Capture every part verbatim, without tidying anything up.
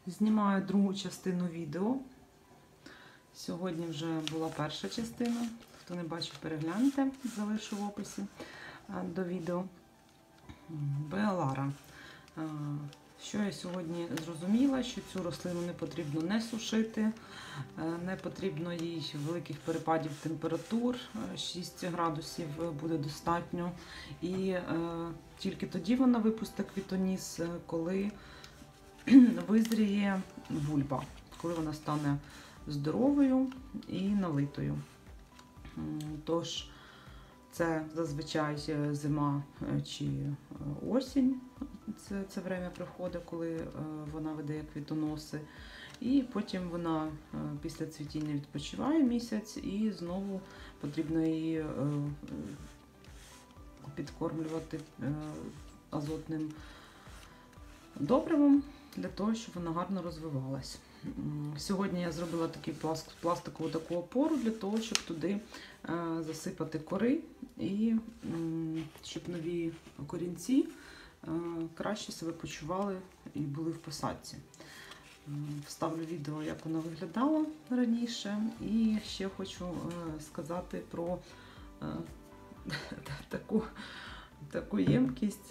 Знімаю другу частину відео. Сьогодні вже була перша частина. Хто не бачив, перегляньте, залишу в описі до відео. Беолара. Що я сьогодні зрозуміла, що цю рослину не потрібно не сушити, не потрібно їй великих перепадів температур, шість градусів буде достатньо. І е, тільки тоді вона випустить квітоніс, коли визріє бульба, коли вона стане здоровою і налитою. Тож, це зазвичай зима чи осінь, це, це время приходить, коли вона видає квітоноси. І потім вона після цвітіння відпочиває місяць і знову потрібно її підкормлювати азотним добривом для того, щоб вона гарно розвивалась. Сьогодні я зробила такий пластикову таку опору для того, щоб туди засипати кори і щоб нові корінці краще себе почували і були в посадці. Вставлю відео, як вона виглядала раніше. І ще хочу сказати про таку, таку ємкість.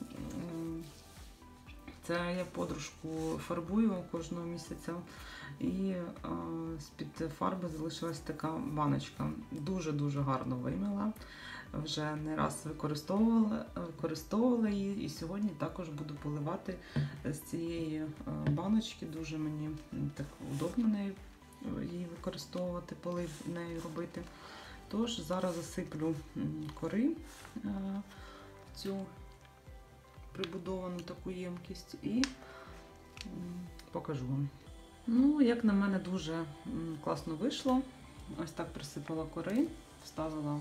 Це я подружку фарбую кожного місяця, і з-під фарби залишилась така баночка. Дуже-дуже гарно вимила, вже не раз використовувала, використовувала її, і сьогодні також буду поливати з цієї баночки. Дуже мені так удобно нею, її використовувати, полив нею робити. Тож зараз засиплю кори в цю прибудовану таку ємкість і покажу вам. Ну, як на мене, дуже класно вийшло. Ось так присипала кори, вставила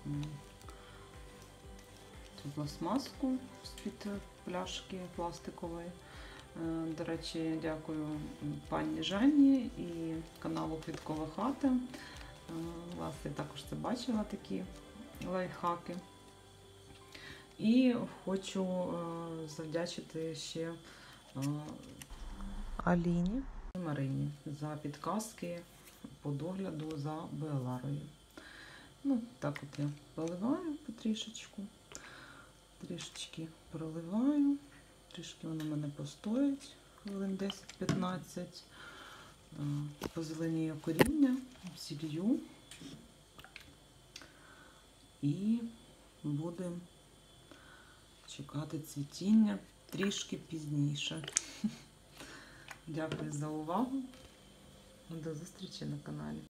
цю пластмаску з-під пляшки пластикової. До речі, дякую пані Жанні і каналу Квіткова хата. Власне, я також це бачила, такі лайфхаки. І хочу е, завдячити ще е, Аліні і Марині за підказки по догляду за Беоларою. Ну, так от я поливаю потрішечку, трішечки проливаю, трішки воно мене постоїть, хвилин десять-п'ятнадцять, е, позеленію коріння, сілью і будемо чекати цвітіння трішки пізніше. Дякую за увагу. До зустрічі на каналі.